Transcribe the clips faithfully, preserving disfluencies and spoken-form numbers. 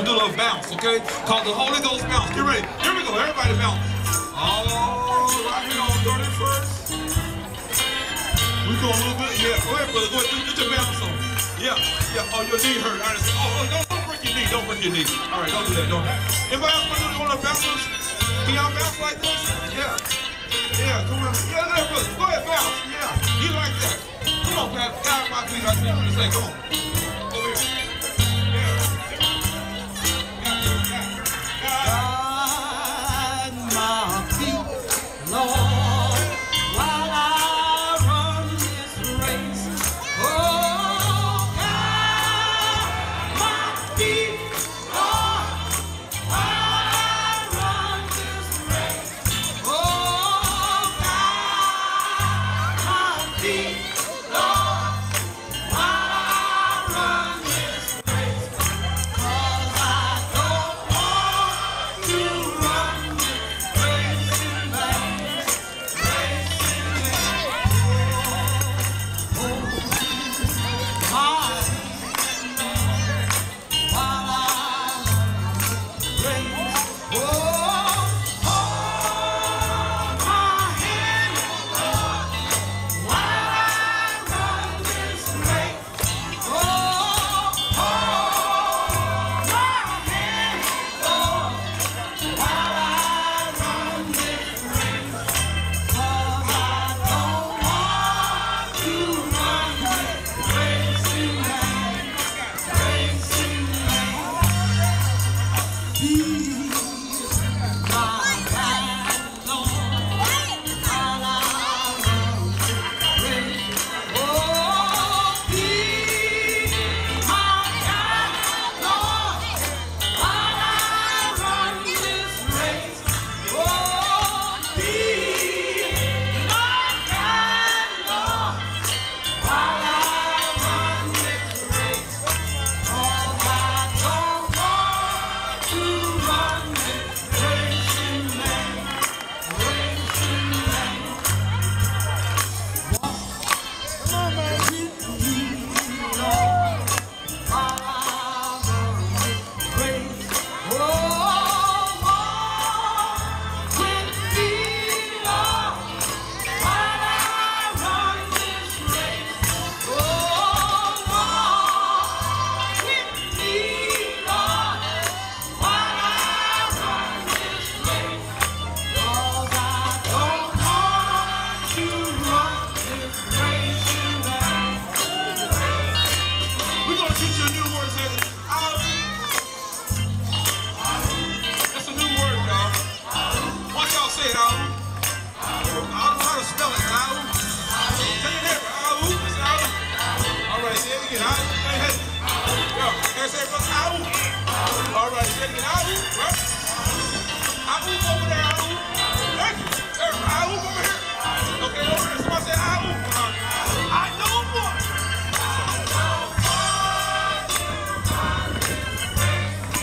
Do a little bounce, okay? Called the Holy Ghost bounce. Get ready. Here we go. Everybody bounce. All right here on thirty-first. We go a little bit. Yeah. Go ahead, brother. Go ahead. Get your bounce on. Yeah. Yeah. Oh, your knee hurt. I understand. Oh, oh, don't, don't break your knee. Don't break your knee. All right. Don't do that. Don't. Anybody else want to do one of the bounces? Can y'all bounce like this? Yeah. Yeah. Come on. Yeah, there, brother. Go ahead, bounce. Yeah. You like that? Come on, Pat. Guide my feet. I see what you say. Come on. Over here.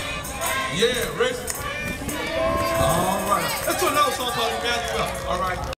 Yeah, Rick. All right. Let's do another song called Emmanuel. All right.